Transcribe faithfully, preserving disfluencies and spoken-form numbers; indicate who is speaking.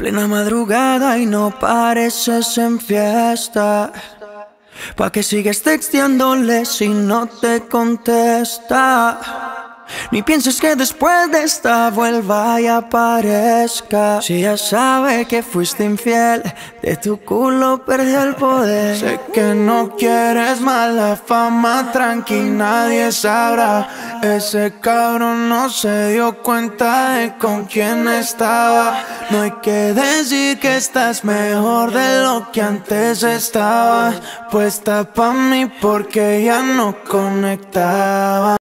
Speaker 1: Plena madrugada y no pareces en fiesta. ¿Pa' qué sigues texteándole si no te contesta? Ni pienses que después de esta vuelva y aparezca. Si ya sabe que fuiste infiel, de tu culo perdió el poder.
Speaker 2: Sé que no quieres mala fama, tranqui, nadie sabrá. Ese cabrón no se dio cuenta de con quién estaba. No hay que decir que estás mejor de lo que antes estabas. Puesta pa' mí porque ya no conectaba.